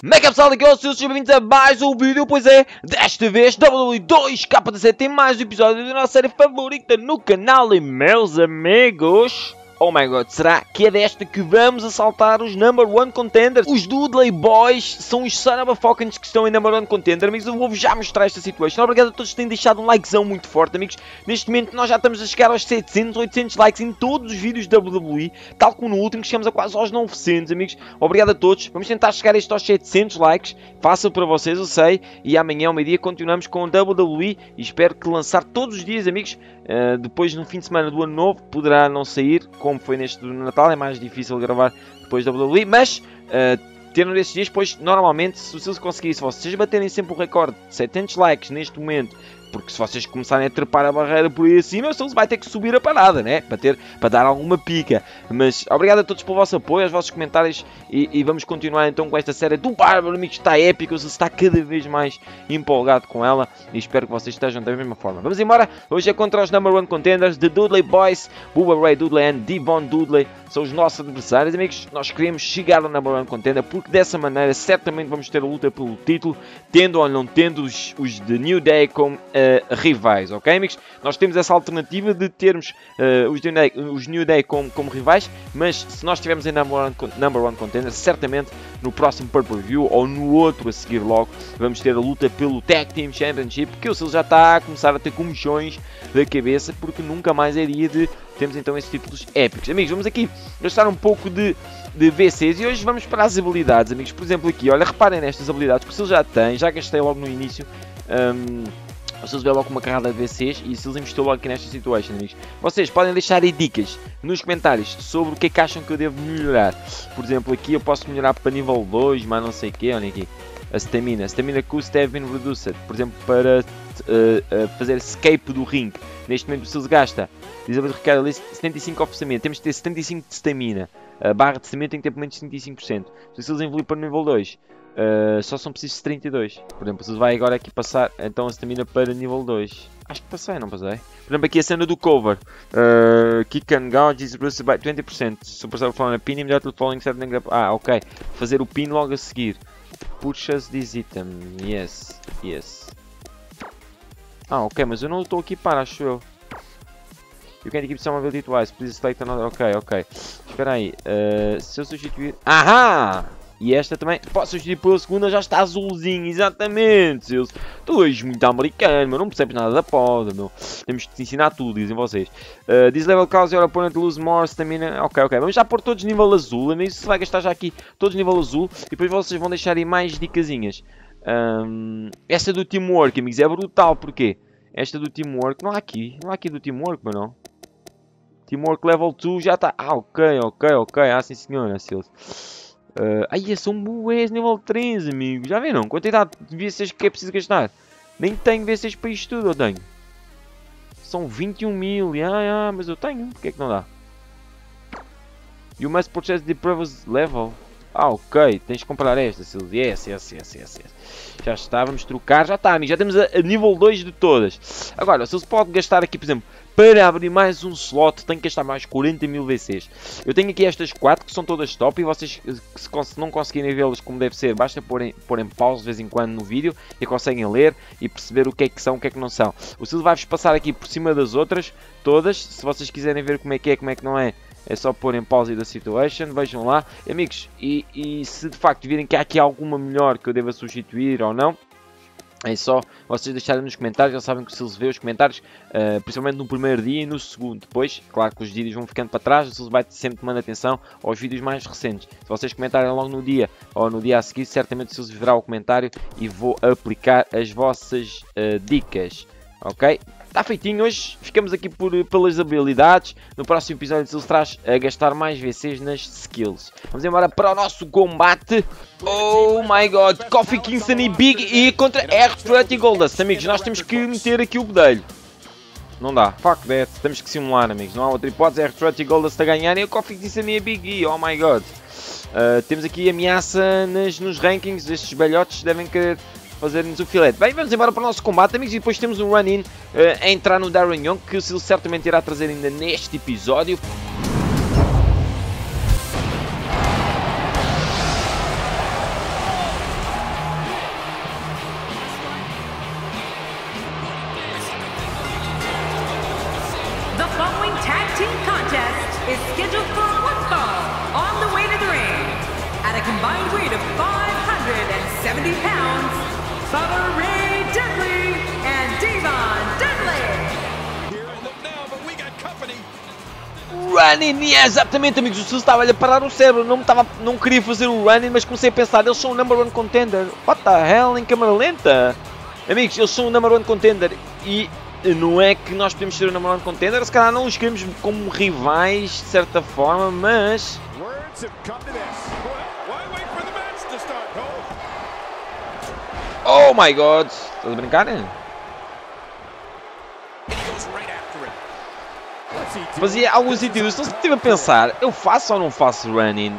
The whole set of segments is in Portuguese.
Como é que é, pessoal? Aqui é o Silvio, sejam bem-vindos a mais um vídeo. Pois é, desta vez WWE 2K17 tem mais um episódio da nossa série favorita no canal. E meus amigos, oh my god, será que é desta que vamos assaltar os number one contenders? Os Dudley Boys são os son of a fuckins que estão em number one contender. Amigos, eu vou-vos já mostrar esta situação. Obrigado a todos que têm deixado um likezão muito forte, amigos. Neste momento nós já estamos a chegar aos 700, 800 likes em todos os vídeos da WWE, tal como no último, que chegamos a quase aos 900, amigos. Obrigado a todos. Vamos tentar chegar a isto aos 700 likes. Fácil para vocês, eu sei. E amanhã, ao meio-dia, continuamos com o WWE e espero que lançar todos os dias, amigos. Depois, no fim de semana do ano novo, poderá não sair, como foi neste do Natal. É mais difícil gravar depois da WWE, mas tendo esses dias, pois normalmente, se vocês conseguirem, se vocês baterem sempre o recorde de 700 likes neste momento, porque se vocês começarem a trepar a barreira por aí acima, vocês vai ter que subir a parada, né? Para dar alguma pica. Mas obrigado a todos pelo vosso apoio, aos vossos comentários e vamos continuar então com esta série do Bárbaro, amigos. Está épico, você está cada vez mais empolgado com ela e espero que vocês estejam da mesma forma. Vamos embora, hoje é contra os number one contenders, The Dudley Boys, Bubba Ray Dudley e Devon Dudley. São os nossos adversários, amigos. Nós queremos chegar ao number one contender porque dessa maneira certamente vamos ter a luta pelo título, tendo ou não tendo os The New Day como rivais, ok, amigos? Nós temos essa alternativa de termos os New Day como rivais, mas se nós estivermos em number one contender, certamente no próximo pay-per-view ou no outro a seguir logo, vamos ter a luta pelo Tag Team Championship, porque o Sil já está a começar a ter comichões da cabeça, porque nunca mais é dia de termos então esses títulos épicos. Amigos, vamos aqui gastar um pouco de VCs e hoje vamos para as habilidades, amigos. Por exemplo aqui, olha, reparem nestas habilidades que o Sil já tem, já gastei logo no início. Vocês vê logo uma carrada de VCs e se eles investiu logo aqui nesta situação, amigos. Vocês podem deixar aí dicas nos comentários sobre o que é que acham que eu devo melhorar. Por exemplo, aqui eu posso melhorar para nível 2, mas não sei o que. Olha aqui, a stamina cost have been reduced. Por exemplo, para fazer escape do ring. Neste momento, se eles gasta, diz a recarga ali 75 de orçamento. Temos que ter 75 de stamina. A barra de stamina tem que ter pelo menos 75%. Se eles evoluir para o nível 2. Só são precisos 32. Por exemplo, se vai agora aqui passar então a stamina para nível 2. Acho que passei, não passei? Por exemplo, aqui a cena do cover. Kick and gouge is reduced by 20%. Superstar following a pin immediately following certain grab. Ok. Fazer o pin logo a seguir. Purchase this item. Yes. Ok, mas eu não estou aqui para, acho eu. You can keep some ability twice. Please select another. Ok. Espera aí. Se eu substituir. Ahá! E esta também, posso substituir pela segunda, já está azulzinho, exatamente, seus. Tu és muito americano, meu, não percebes nada da poda, meu. Temos que te ensinar tudo, dizem vocês. This level cause your opponent lose more stamina. Ok, vamos já pôr todos nível azul, amigos. Se vai gastar já aqui todos nível azul, e depois vocês vão deixar aí mais dicasinhas. Esta do Teamwork, amigos, é brutal, porquê? Esta do Teamwork, não há aqui do Teamwork, mas não. Teamwork level 2 já está, ok, sim senhora, seus. São bués nível 3, amigos. Já viram? Quantidade de VCs que é preciso gastar. Nem tenho VCs para isto tudo, eu tenho. São 21 mil. Mas eu tenho. Porquê é que não dá? You must purchase the previous level. Ok. Tens de comprar esta, Silvio. Yes. Já está, vamos trocar. Já está, amigos. Já temos a nível 2 de todas. Agora, se pode gastar aqui, por exemplo, para abrir mais um slot, tenho que gastar mais 40 mil VCs. Eu tenho aqui estas 4 que são todas top e vocês, se não conseguirem vê-las como deve ser, basta pôr em pausa de vez em quando no vídeo e conseguem ler e perceber o que é que são, o que é que não são. O Silvio vai-vos passar aqui por cima das outras, todas. Se vocês quiserem ver como é que não é, é só pôr em pausa da situation, vejam lá. Amigos, e se de facto virem que há aqui alguma melhor que eu deva substituir ou não, é só vocês deixarem nos comentários. Já sabem que o Silvio vê os comentários, principalmente no primeiro dia e no segundo. Depois, claro que os vídeos vão ficando para trás, o Silvio vai sempre tomando atenção aos vídeos mais recentes. Se vocês comentarem logo no dia ou no dia a seguir, certamente o Silvio verá o comentário e vou aplicar as vossas dicas. Ok? Está feitinho, hoje ficamos aqui pelas habilidades. No próximo episódio ele traz a gastar mais VCs nas skills. Vamos embora para o nosso combate. Oh my god, Kofi Kingston e Big E contra R-Truth e Goldust. Amigos, nós temos que meter aqui o bedelho. Não dá, fuck that, temos que simular, amigos. Não há outra hipótese, R-Truth e Goldust a ganhar e o Kofi Kingston e a Big E, oh my god. Temos aqui ameaça nos rankings. Estes velhotes devem querer fazer-nos o filete. Bem, vamos embora para o nosso combate, amigos, e depois temos um run-in a entrar no Darren Young, que o Sil certamente irá trazer ainda neste episódio. team contest is scheduled for one fall on the way to the ring. At a combined weight of 570 pounds, Bubba Ray Dudley and Devon Dudley. Here, look now, but we got company. Running, exatamente, amigos. O Sil estava a parar o cérebro. Não queria fazer o running, mas comecei a pensar, eles são o number one contender. What the hell, em câmera lenta? Amigos, eles são o number one contender. E não é que nós podemos ser o number one contender, se calhar não os queremos como rivais, de certa forma, mas... Oh my god! Estás a brincar, né? Fazia algum sentido. Estou sempre a pensar, eu faço ou não faço running?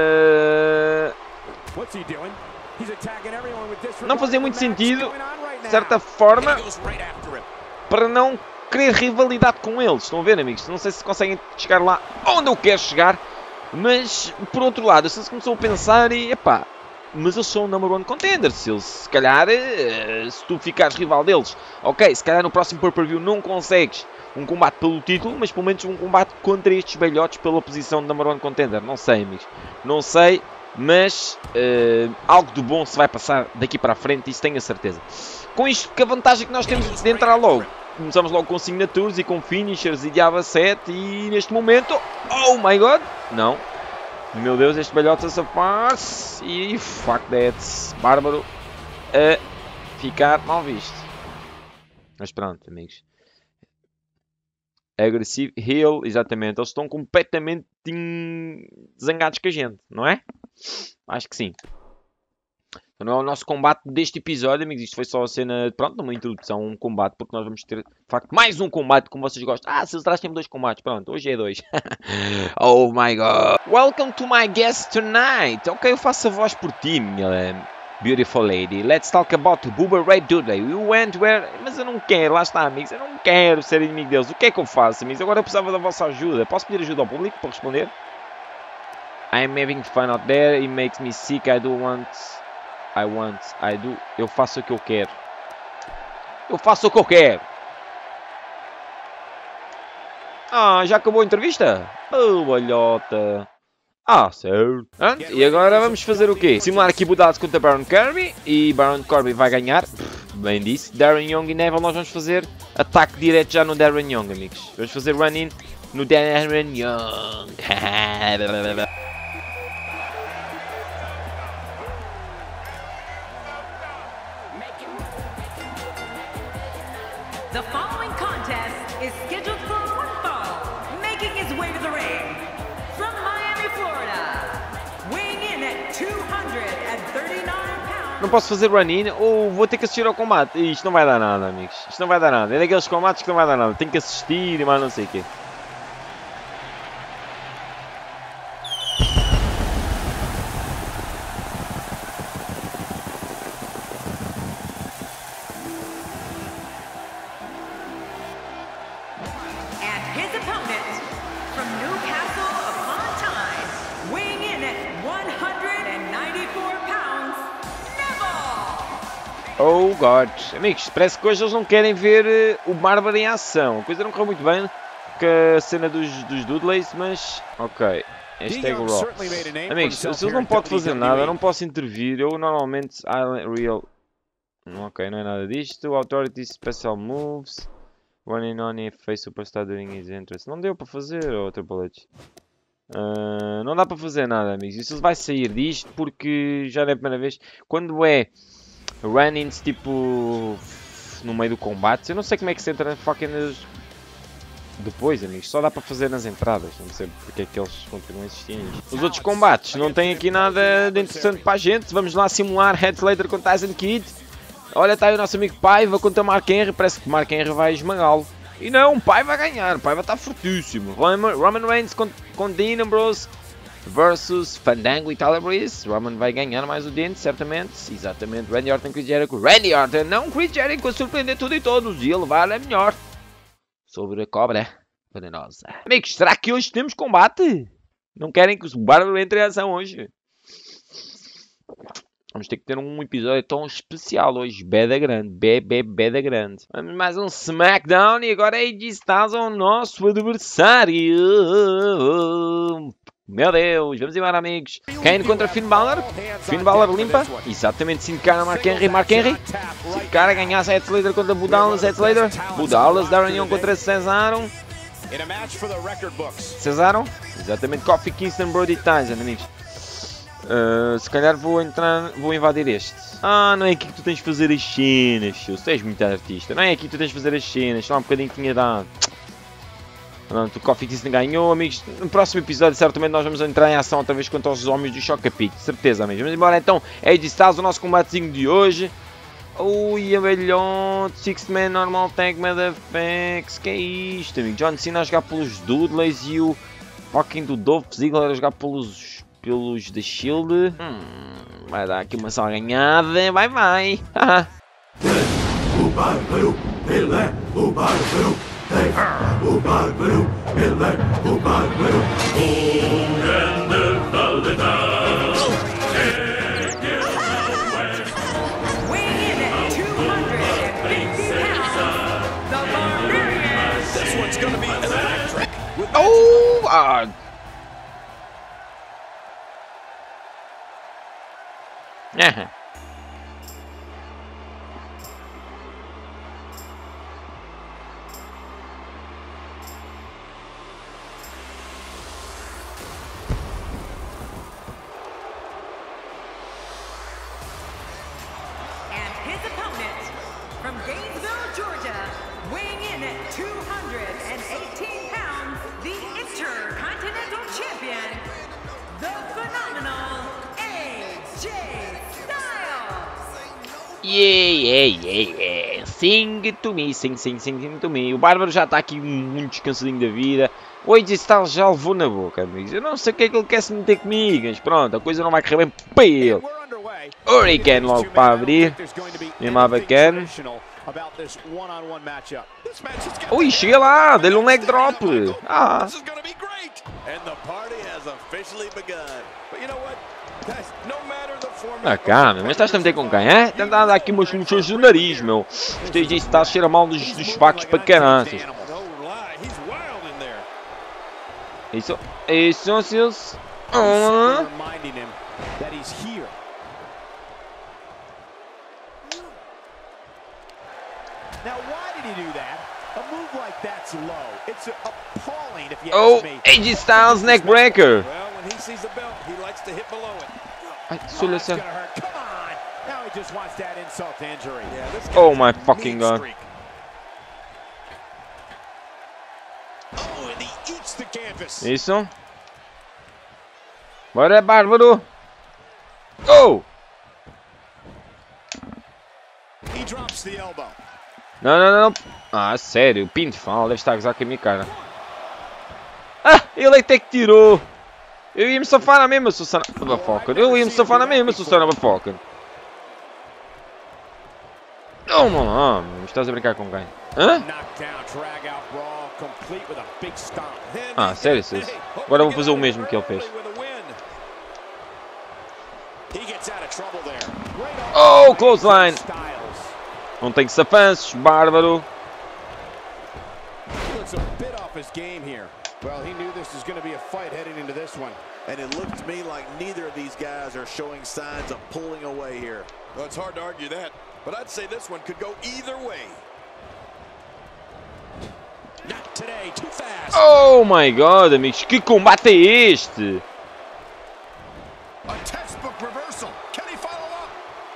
Não fazia muito sentido, de certa forma, para não querer rivalidade com eles. Estão a ver, amigos? Não sei se conseguem chegar lá onde eu quero chegar, mas, por outro lado, se começou a pensar e, epá, mas eu sou o number one contender. Se calhar, se tu ficares rival deles, ok, se calhar no próximo pay-per-view não consegues um combate pelo título, mas pelo menos um combate contra estes velhotes pela posição de number one contender. Não sei, amigos. Não sei, mas algo de bom se vai passar daqui para a frente, isso tenho a certeza. Com isto, que a vantagem que nós temos de entrar logo. Começamos logo com signatures e com finishers e diabo 7 e neste momento... Oh my god! Não. Meu Deus, este velhote a safar-se e fuck that. Bárbaro a ficar mal visto. Mas pronto, amigos. Agressivo, heel, exatamente. Eles estão completamente zangados com a gente, não é? Acho que sim. Então não é o nosso combate deste episódio, amigos. Isto foi só a cena, pronto, uma introdução, um combate, porque nós vamos ter, de facto, mais um combate, como vocês gostam. Ah, se eles trazem 2 combates, pronto, hoje é 2. Oh my god. Welcome to my guest tonight. Ok, eu faço a voz por ti, minha beautiful lady. Let's talk about Bubba Ray Dudley. We went where... Mas eu não quero, lá está, amigos. Eu não quero ser inimigo deles. O que é que eu faço, amigos? Agora eu precisava da vossa ajuda. Posso pedir ajuda ao público para responder? I'm having fun out there. It makes me sick. I do. Eu faço o que eu quero. Eu faço o que eu quero. Ah, já acabou a entrevista? Oh, balhota. Ah, certo. E agora vamos fazer o quê? Simular aqui bodados contra Baron Kirby. E Baron Kirby vai ganhar. Bem disse. Darren Young e Neville, nós vamos fazer ataque direto já no Darren Young, amigos. Vamos fazer run-in no Darren Young. The following contest is scheduled for one fall, making his way to the ring. From Miami, Florida, weighing in at 239 pounds. Não posso fazer run-in ou vou ter que assistir ao combate. Isto não vai dar nada, amigos. Isto não vai dar nada. É daqueles combates que não vai dar nada. Tenho que assistir e mais não sei o quê. His opponent from Newcastle upon Tyne, weighing in at 194 pounds, Neville! Oh god. Amigos, parece que hoje eles não querem ver o Bárbaro em ação. A coisa não correu muito bem com a cena dos Dudleys, mas... Ok. Hashtag Raw. Amigos, se eles não podem fazer nada, eu não posso intervir. Eu normalmente... Real... Ok, não é nada disto. Authority Special Moves... Running on if face superstar during his interest. Não deu para fazer, ou Triple H. Não dá para fazer nada, amigos. Isso vai sair disto porque já não é a primeira vez. Quando é run-ins tipo no meio do combate, eu não sei como é que se entra fucking depois, amigos. Só dá para fazer nas entradas. Não sei porque é que eles continuam a existir. Os outros combates não têm aqui nada de interessante para a gente. Vamos lá simular Heath Slater com Tyson Kidd. Olha, está aí o nosso amigo Paiva contra Mark Henry. Parece que Mark Henry vai esmagá-lo. E não, Paiva vai ganhar. Paiva está fortíssimo. Roman Reigns com Dean Ambrose versus Fandango e Tyler Breeze. Roman vai ganhar mais o dente, certamente. Exatamente. Randy Orton e Chris Jericho. Randy Orton, não Chris Jericho, a surpreender tudo e todos. E ele vai a melhor. Sobre a cobra venenosa. Amigos, será que hoje temos combate? Não querem que o Bárbaro entre em ação hoje? Vamos ter que ter um episódio tão especial hoje. Beda grande. Beda grande. Vamos mais um SmackDown e agora AJ Styles é o nosso adversário. Meu Deus. Vamos embora, amigos. Kane contra Finn Balor. Finn Balor limpa. Exatamente. 5 cara Mark Henry. Mark Henry. 5 cara ganhar Heath Slater contra Budalas. Heath Slater. Budalas. Darren Young contra Cesaro. Cesaro. Exatamente. Kofi Kingston, Brody Tyson, amigos. Se calhar vou invadir este. Não é aqui que tu tens de fazer as cenas, tu és muito artista. Não é aqui que tu tens de fazer as cenas, só um bocadinho que tinha dado. Pronto, o Kofi Kingston ganhou, amigos. No próximo episódio, certamente, nós vamos entrar em ação outra vez contra os homens do Chocapic. Certeza, amigos. Vamos embora então. AJ Styles, o nosso combatezinho de hoje. Ui, abelhote, Sixth Man, Normal Tag, Motherfucks. Que é isto, amigo? John Cena a jogar pelos Dudleys e o fucking do Dolph Ziggler a jogar pelos The Shield. Vai dar aqui uma salganhada. Vai. O bárbaro, ele é o bárbaro. O bárbaro, ele é o bárbaro. O grande Valentão. Weighing in at 250 pounds, the Barbarian. This one's gonna be electric. And his opponent, from Gainesville, Georgia, weighing in at 218 pounds, the Intercontinental Champion, the phenomenal AJ Styles. Yeah. Sing to me, sing to me. O Bárbaro já está aqui muito descansadinho da vida. O AJ Styles já levou na boca, amigos. Eu não sei o que é que ele quer se meter comigo, mas pronto, a coisa não vai correr bem para ele. Hurricane logo para abrir. Mesmo bacana. Ui, cheguei lá, dei-lhe um leg drop. Calma, mas estás a meter com quem, é? Tenta dar aqui umas funções do nariz, meu. Este AJ Styles cheira mal dos facos para caraças. Isso. Oh, AJ Styles neckbreaker. Ai, solução. Oh my fucking god. Isso. Bora, Bárbaro. Oh! Não. Sério, o Pinfall deve estar a gozar com a minha cara. Ele até que tirou. Eu ia me safar na mesma, Susana Bafoca. Toma lá, estás a brincar com quem? Sério, agora vou fazer o mesmo que ele fez. Oh, clothesline! Não tem safanços, Bárbaro. Well, he knew this was going to be a fight heading into this one. And it looked to me like neither of these guys are showing signs of pulling away here. Well, it's hard to argue that, but I'd say this one could go either way. Not today, too fast. Oh my god, amigos, que combate é este? A textbook reversal. Can he follow up?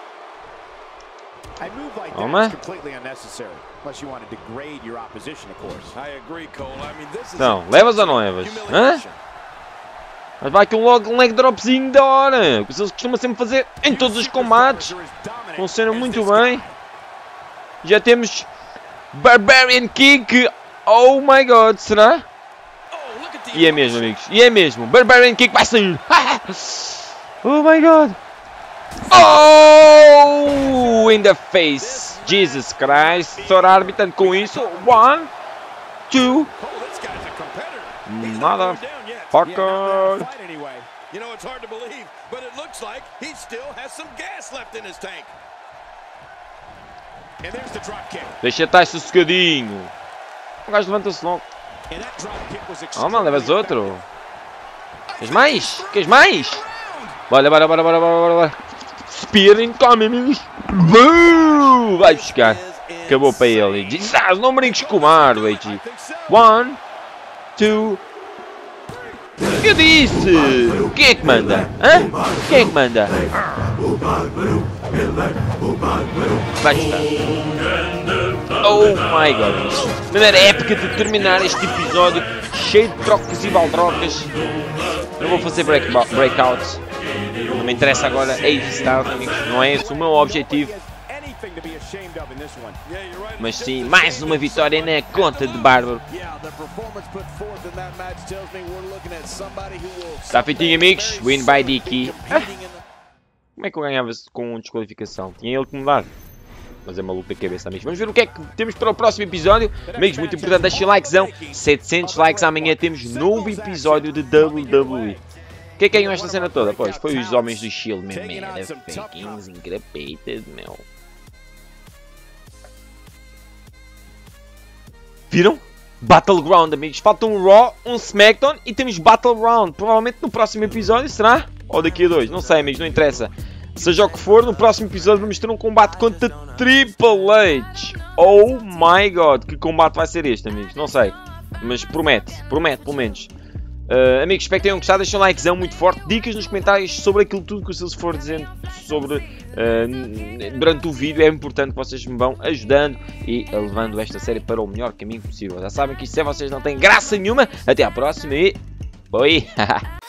A move like that is completely unnecessary, unless you want to degrade your opposition, of course. I agree, Cole. I mean, this is Não, levas ou não levas? Mas vai aqui um leg dropzinho da hora. Que eles costumam sempre fazer em todos os combates. Funciona muito bem. Já temos Barbarian Kick. Oh my god, será? E é mesmo, amigos. E é mesmo. Barbarian Kick vai sair. Oh my god. Oh! In the face. Jesus Christ. Sr. árbitro com isso. 1, 2. Motherfucker. You know, it's hard to believe, but it looks looks like he still has some gas left in his tank. And there's the drop kick. Deixa estar sossegadinho. O gajo levanta-se logo. And that drop kick was Calma, levas outro. Queres mais? Queres mais? Bora, bora, bora, bora, bora, bora. Spear incoming, amigos. Vai buscar. Acabou para ele. Jesus, não brinques com o mar, Luigi. 1, 2. Eu disse! Quem é que manda? Hã? Quem é que manda? Vai estar. Oh my god. Maneira épica de terminar este episódio cheio de trocas e baldrocas. Não vou fazer breakouts. Não me interessa agora A-Star, amigos. Não é esse o meu objetivo. Mas sim, mais uma vitória na conta de Bárbaro. Está feitinho, amigos. Win by DK. Como é que eu ganhava com desqualificação? Tinha ele que mudar. Mas é maluco da cabeça, amigos. Vamos ver o que é que temos para o próximo episódio. Amigos, muito importante, deixem likezão. 700 likes, amanhã temos novo episódio de WWE. Quem ganhou esta cena toda? Pois, foi os homens do Shield, meu merda. Fakings engrapetas, meu. Viram? Battleground, amigos. Falta um Raw, um SmackDown e temos Battleground. Provavelmente no próximo episódio, será? Ou daqui a 2? Não sei, amigos, não interessa. Seja o que for, no próximo episódio vamos ter um combate contra Triple H. Oh my god, que combate vai ser este, amigos? Não sei. Mas promete pelo menos. Amigos, espero que tenham gostado. Deixem um likezão muito forte. Dicas nos comentários sobre aquilo tudo que o Silvio for dizendo sobre durante o vídeo. É importante que vocês me vão ajudando e levando esta série para o melhor caminho possível. Já sabem que isto sem vocês não tem graça nenhuma. Até à próxima e... Oi!